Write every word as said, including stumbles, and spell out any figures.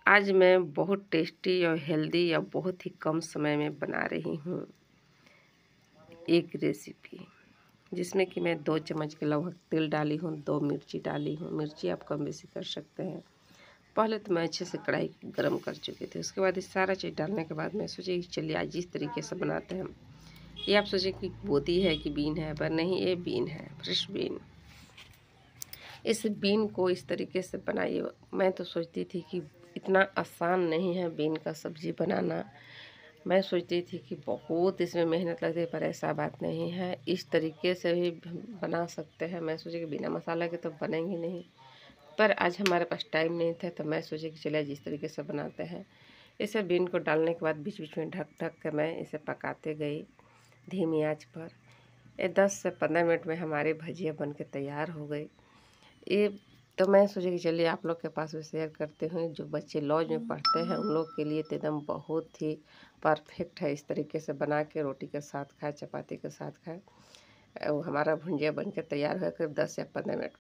आज मैं बहुत टेस्टी और हेल्दी या बहुत ही कम समय में बना रही हूँ एक रेसिपी, जिसमें कि मैं दो चम्मच के लगभग तेल डाली हूँ, दो मिर्ची डाली हूँ। मिर्ची आप कम बेसी कर सकते हैं। पहले तो मैं अच्छे से कढ़ाई गरम कर चुकी थी। उसके बाद ये सारा चीज़ डालने के बाद मैं सोची कि चलिए आज इस तरीके से बनाते हैं। ये आप सोचे कि बोती है कि बीन है, पर नहीं, ये बीन है, फ्रेश बीन। इस बीन को इस तरीके से बनाइए। मैं तो सोचती थी कि इतना आसान नहीं है बीन का सब्ज़ी बनाना। मैं सोचती थी कि बहुत इसमें मेहनत लगती है, पर ऐसा बात नहीं है। इस तरीके से भी बना सकते हैं। मैं सोची कि बिना मसाला के तो बनेंगे नहीं, पर आज हमारे पास टाइम नहीं था, तो मैं सोची कि चलिए जिस तरीके से बनाते हैं। इसे बीन को डालने के बाद बीच बीच में ढक ढक कर मैं इसे पकाते गई धीमी आंच पर। ये दस से पंद्रह मिनट में हमारी भजिया बन के तैयार हो गई। ये तो मैं सोची कि चलिए आप लोग के पास भी शेयर करते हैं। जो बच्चे लॉज में पढ़ते हैं उन लोग के लिए तो एकदम बहुत ही परफेक्ट है। इस तरीके से बना के रोटी के साथ खाए, चपाती के साथ खाए। वो हमारा भुंजिया बन के तैयार हुआ करीब दस या पंद्रह मिनट